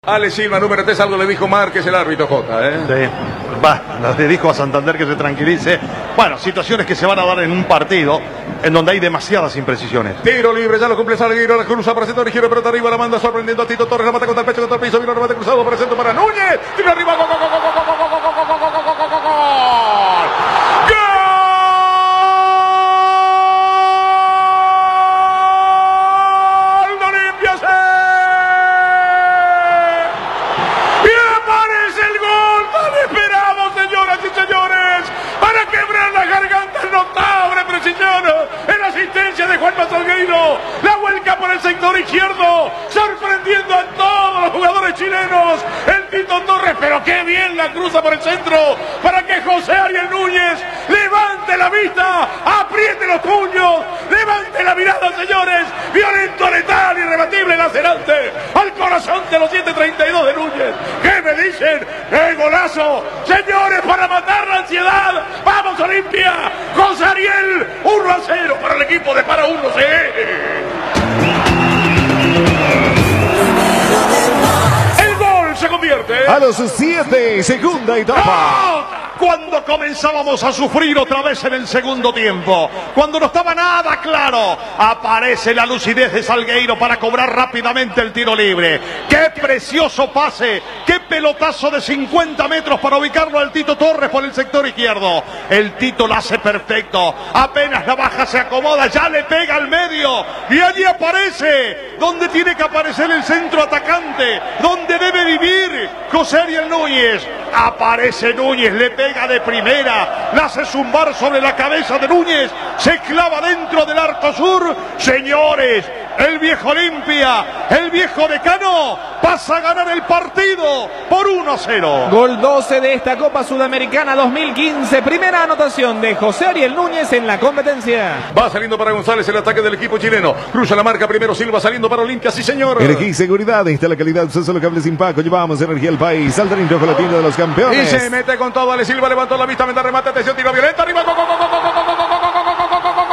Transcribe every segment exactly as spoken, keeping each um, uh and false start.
Ale Silva, número tres, algo le dijo Márquez, el árbitro J, ¿eh? Sí, va, le dijo a Santander que se tranquilice. Bueno, situaciones que se van a dar en un partido en donde hay demasiadas imprecisiones. Tiro libre, ya lo cumple Salgueiro, la cruza para el centro, ligero, pelota arriba, la manda sorprendiendo a Tito Torres, la mata contra el pecho, contra el piso, vino el remate cruzado para el centro para Núñez, tiro arriba, gol, gol, gol, gol, gol, gol, gol, gol, gol, gol, gol, gol, gol, gol. En asistencia de Juan Salgueiro, la vuelca por el sector izquierdo, sorprendiendo a todos los jugadores chilenos. El Tito Torres, pero qué bien la cruza por el centro para que José Ariel Núñez levante la vista, apriete los puños, levante la mirada, señores. Violento, letal, irrebatible, lacerante al corazón de los siete treinta y dos de Núñez. ¿Qué me dicen? ¡Qué golazo! Señores, para matar la ansiedad, ¡vamos Olimpia! José Ariel, uno a cero para el equipo de Para Uno. ¡Sí! El gol se convierte a los siete, segunda etapa. Cuando comenzábamos a sufrir otra vez en el segundo tiempo, cuando no estaba nada claro, aparece la lucidez de Salgueiro para cobrar rápidamente el tiro libre. ¡Qué precioso pase! ¡Qué pelotazo de cincuenta metros para ubicarlo al Tito Torres por el sector izquierdo! El Tito lo hace perfecto, apenas la baja se acomoda, ya le pega al medio y allí aparece donde tiene que aparecer el centro atacante, donde debe vivir José Ariel Núñez. Aparece Núñez, le pega de primera, la hace zumbar sobre la cabeza de Núñez, se clava dentro del arco sur. Señores, el viejo Olimpia, el viejo Decano, pasa a ganar el partido por uno a cero. Gol doce de esta Copa Sudamericana dos mil quince, primera anotación de José Ariel Núñez en la competencia. Va saliendo para González el ataque del equipo chileno, cruza la marca primero Silva, saliendo para Olimpia, sí señor. Energía y seguridad, está la calidad, son solo cables sin paco, llevamos energía al país, Saltarín Rojo, la tienda de los campeones. Y se mete con todo, Ale Silva levantó la vista, mete remate, atención, tiro violento, arriba, gol, gol, gol, gol, gol, gol, gol, gol, gol, gol, gol, gol, gol,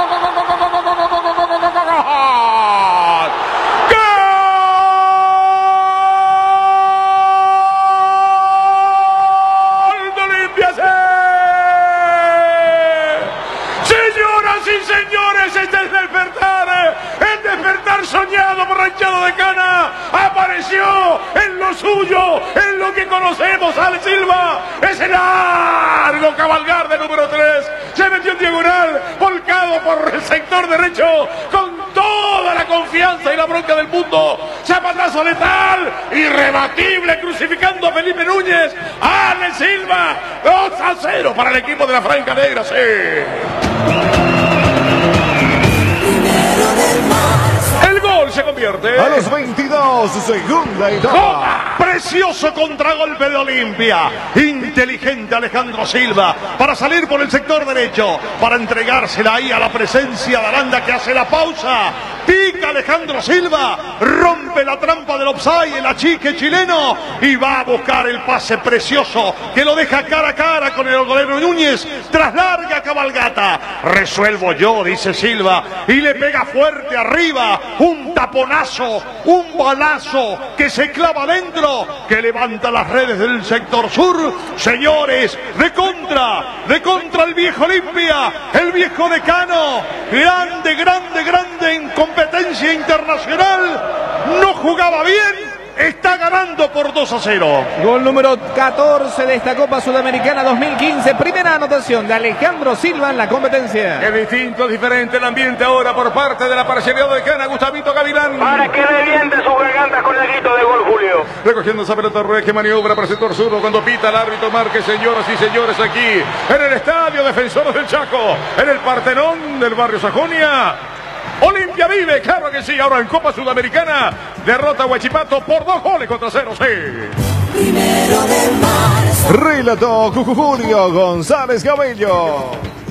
señores, este es el despertar, el despertar soñado por Ranchado de Cana, apareció en lo suyo, en lo que conocemos. Ale Silva, ese largo cabalgar de número tres, se metió en diagonal, volcado por el sector derecho, con toda la confianza y la bronca del mundo, zapatazo letal, irrebatible, crucificando a Felipe Núñez. Ale Silva, dos a cero para el equipo de la Franja Negra, sí. El gol se convierte a los veintidós, segunda etapa. Precioso contragolpe de Olimpia. Inteligente Alejandro Silva para salir por el sector derecho, para entregársela ahí a la presencia de Aranda, que hace la pausa. Pica Alejandro Silva, rompe la trampa del offside, el achique chileno, y va a buscar el pase precioso que lo deja cara a cara con el golero Núñez tras larga cabalgata. Resuelvo yo, dice Silva, y le pega fuerte arriba, un taponazo, un balazo que se clava dentro, que levanta las redes del sector sur. Señores, de contra, de contra el viejo Olimpia, el viejo Decano, grande, grande, grande en competencia internacional, no jugaba bien, está ganando por dos a cero. Gol número catorce de esta Copa Sudamericana dos mil quince, primera anotación de Alejandro Silva en la competencia. Es distinto, diferente el ambiente ahora por parte de la parcialidad de Cana, Gustavito Gavilán. Para que reviente sus gargantas con el grito de gol, Julio. Recogiendo esa pelota Ruiz, que maniobra para el sector sur cuando pita el árbitro Márquez, señoras y señores, aquí en el Estadio Defensores del Chaco, en el Partenón del barrio Sajonia. Olimpia vive, claro que sí, ahora en Copa Sudamericana, derrota a Huachipato por dos goles contra cero, sí. Primero de marzo. Relató Julio González Cabello.